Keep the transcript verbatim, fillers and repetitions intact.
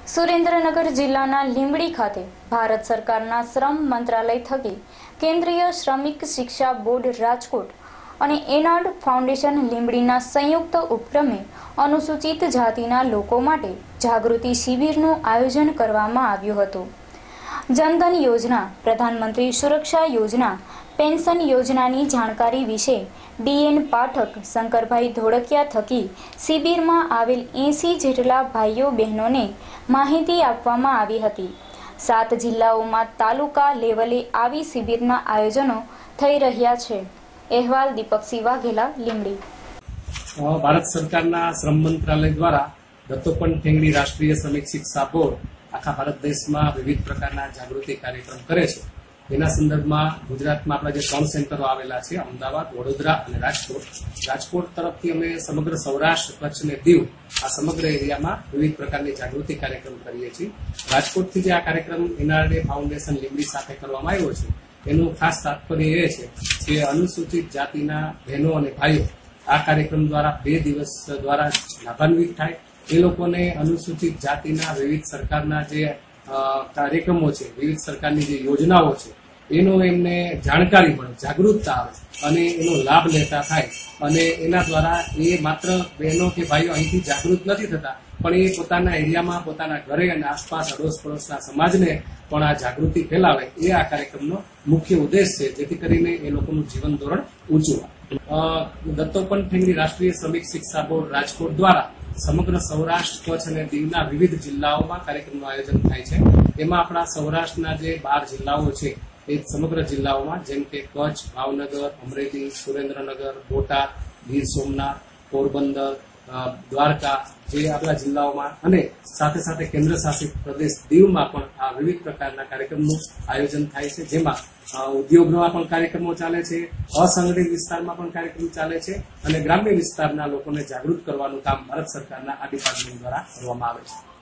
સુરેન્દ્રનગર જિલ્લાના લીંબડી ખાતે ભારત સરકારના શ્રમ મંત્રાલય થકી કેન્દ્રીય શ્રમિક શિક્ષા બોર્ડ રાજકોટ અને એનાડ ફાઉન્ડેશન લીંબડીના સંયુક્ત ઉપક્રમે અનુસૂચિત જાતિના લોકો માટે જાગૃતિ શિબિરનું આયોજન કરવામાં આવ્યું હતું। જનધન યોજના, પ્રધાનમંત્રી સુરક્ષા યોજના, પેન્શન યોજનાની જાણકારી વિશે ડીએન પાઠક, શંકરભાઈ ધોળકિયા થકી શિબિરમાં આવેલ એંસી જેટલા ભાઈઓ બહેનોને માહિતી આપવામાં આવી હતી। સાત જિલ્લાઓમાં તાલુકા લેવલે આવી શિબિરના આયોજનો થઈ રહ્યા છે। અહેવાલ દીપકસિંહ વાઘેલા, લીંબડી। ભારત સરકારના શ્રમ મંત્રાલય દ્વારા દત્તોપંત ઠેંગડી રાષ્ટ્રીય શ્રમિક શિક્ષા બોર્ડ આખા ભારત દેશમાં વિવિધ પ્રકારના જાગૃતિ કાર્યક્રમ કરે છે। તેના સંદર્ભમાં ગુજરાતમાં આપણા જે ત્રણ સેન્ટરો આવેલા છે, અમદાવાદ, વડોદરા અને રાજકોટ, રાજકોટ તરફથી અમે સમગ્ર સૌરાષ્ટ્ર, કચ્છ અને દીવ આ સમગ્ર એરિયામાં વિવિધ પ્રકારની જાગૃતિ કાર્યક્રમ કરીએ છીએ। રાજકોટથી જે આ કાર્યક્રમ એનઆરડે ફાઉન્ડેશન લીંબડી સાથે કરવામાં આવ્યો છે, એનું ખાસ તાત્પર્ય એ છે કે અનુસૂચિત જાતિના બહેનો અને ભાઈઓ આ કાર્યક્રમ દ્વારા બે દિવસ દ્વારા લાભાન્વિત થાય। એ લોકોને અનુસૂચિત જાતિના વિવિધ સરકારના જે કાર્યક્રમો છે, વિવિધ સરકારની જે યોજનાઓ છે, એનો એમને જાણકારી મળે, જાગૃતતા આવે અને એનો લાભ લેતા થાય। અને એના દ્વારા એ માત્ર બહેનો કે ભાઈઓ અહીંથી જાગૃત નથી થતા, પણ એ પોતાના એરિયામાં, પોતાના ઘરે અને આસપાસ અડોશ પડોશના સમાજને પણ આ જાગૃતિ ફેલાવે, એ આ કાર્યક્રમનો મુખ્ય ઉદ્દેશ છે, જેથી કરીને એ લોકોનું જીવન ધોરણ ઊંચું આવે। દત્તોપંત ઠેંગડી રાષ્ટ્રીય શ્રમિક શિક્ષા બોર્ડ રાજકોટ દ્વારા સમગ્ર સૌરાષ્ટ્ર, કચ્છ અને દીવના વિવિધ જિલ્લાઓમાં કાર્યક્રમનું આયોજન થાય છે। એમાં આપણા સૌરાષ્ટ્રના જે બાર જિલ્લાઓ છે, એ સમગ્ર જિલ્લાઓમાં, જેમ કે કચ્છ, ભાવનગર, અમરેલી, સુરેન્દ્રનગર, બોટાદ, ગીર સોમનાથ, પોરબંદર, દ્વારકા, જે આપણા જિલ્લાઓમાં અને સાથે સાથે કેન્દ્ર શાસિત પ્રદેશ દીવમાં પણ આ વિવિધ પ્રકારના કાર્યક્રમનું આયોજન થાય છે, જેમાં ઉદ્યોગોમાં પણ કાર્યક્રમો ચાલે છે, અસંગઠિત વિસ્તારમાં પણ કાર્યક્રમ ચાલે છે અને ગ્રામ્ય વિસ્તારના લોકોને જાગૃત કરવાનું કામ ભારત સરકારના આ ડિપાર્ટમેન્ટ દ્વારા કરવામાં આવે છે।